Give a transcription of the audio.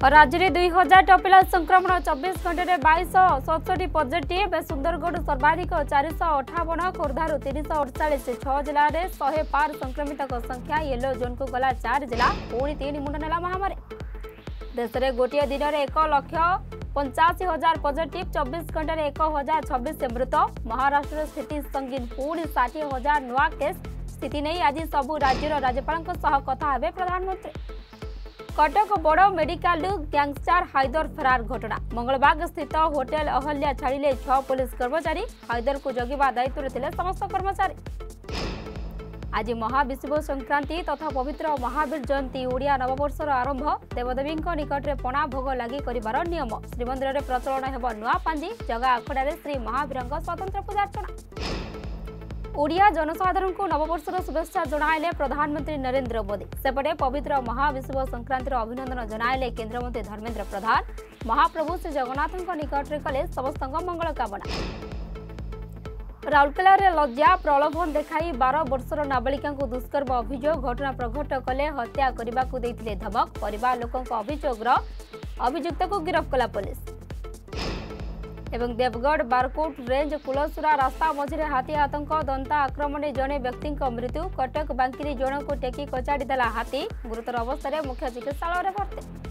राज्य में 2000 टपिला संक्रमण 24 घंटे में 2267 पॉजिटिव। सुंदरगढ़ सर्वाधिक 458, खोर्धार 348, 6 जिले में 100 पार संक्रमित संख्या। येलो जोन को गला 4 जिला, पुणी 3 मुंड नेला महामारी। देश में गोटे दिन में 1,85,000 पॉजिटिव, 24 घंटे में 1026 मृत। महाराष्ट्र स्थिति संगीन, पुणी 60,000 नुआ केस। स्थिति नहीं आज सबू राज्यर राज्यपाल कथा हेबे प्रधानमंत्री। कटक बड़ मेडिकल गैंगस्टर हाइदर फरार घटना। मंगलबाग स्थित होटेल अहल्या छाड़िले 6 पुलिस कर्मचारी। हाइदर को जगिबा दायित्व थे समस्त कर्मचारी। आज महाविषुव संक्रांति तथा पवित्र महावीर जयंती, ओडिया नववर्षर आरंभ। देवदेवी निकट में पणा भोग लगी करिबार नियम। श्रीमंदिर में प्रचलन हेब नुआ पांजी। जगा आखड़ा श्री महावीर स्वतंत्र पूजार्चना। ओडिया जनसाधारण को नववर्षर शुभेच्छा जणाइले प्रधानमंत्री नरेंद्र मोदी। सेपटे पवित्र महाविषुव संक्रांतिर अभिनंदन जणाइले केंद्रमंत्री धर्मेंद्र प्रधान। महाप्रभु श्री जगन्नाथ निकट में कले समस्त मंगल कामना। राउरकेला रे लज्जा प्रलोभन देखाई 12 वर्षर नाबालिका को दुष्कर्म अभियोग। घटना प्रघट कले हत्या करने को देथिले धमक। परिवार लोकों अभियुक्त को गिरफ्त कला पुलिस। एवं देवगढ़ बारकोट रेंज कुलसुरा रास्ता मझे हाथी आतंक। दंता आक्रमण जड़े व्यक्ति मृत्यु। कटक बांकिरी जन को टेकी कचाड़ी देला हाथी। गुरुतर अवस्था मुख्य चिकित्सालय भर्ती।